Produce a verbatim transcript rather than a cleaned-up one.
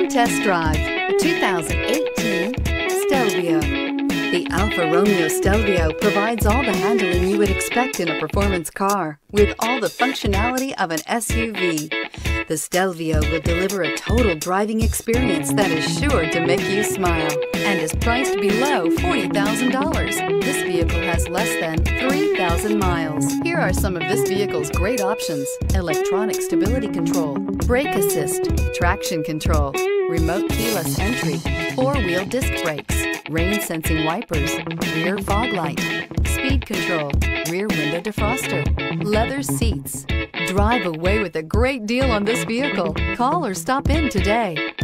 test drive the two thousand eighteen Stelvio. The Alfa Romeo Stelvio provides all the handling you would expect in a performance car, with all the functionality of an S U V. The Stelvio will deliver a total driving experience that is sure to make you smile and is priced below forty thousand dollars. This vehicle has less than three thousand miles. Here are some of this vehicle's great options: electronic stability control, brake assist, traction control, remote keyless entry, four-wheel disc brakes, rain-sensing wipers, rear fog light, speed control, rear window defroster, leather seats. Drive away with a great deal on this vehicle. Call or stop in today.